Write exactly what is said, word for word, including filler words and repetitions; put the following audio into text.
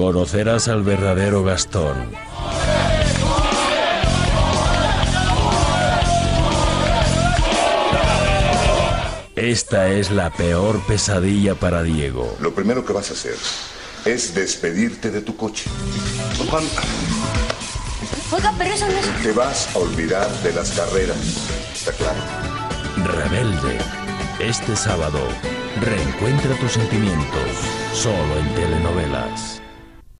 Conocerás al verdadero Gastón. Esta es la peor pesadilla para Diego. Lo primero que vas a hacer es despedirte de tu coche. Juan, Oiga, pero eso no es... te vas a olvidar de las carreras. ¿Está claro? Rebelde. Este sábado, reencuentra tus sentimientos. Solo en telenovelas.